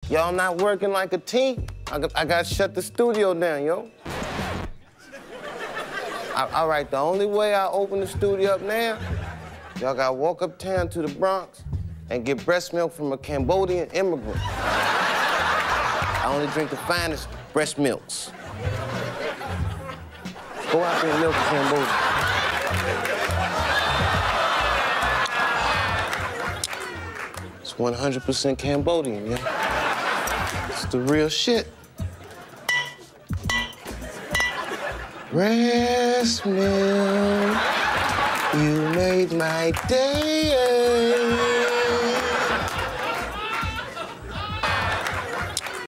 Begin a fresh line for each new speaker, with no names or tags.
Y'all not working like a team? I got to shut the studio down, yo. All right, the only way I open the studio up now, y'all got to walk uptown to the Bronx and get breast milk from a Cambodian immigrant. I only drink the finest breast milks. Go out there and milk a Cambodian. It's 100% Cambodian, yeah. It's the real shit. Breast milk, you made my day.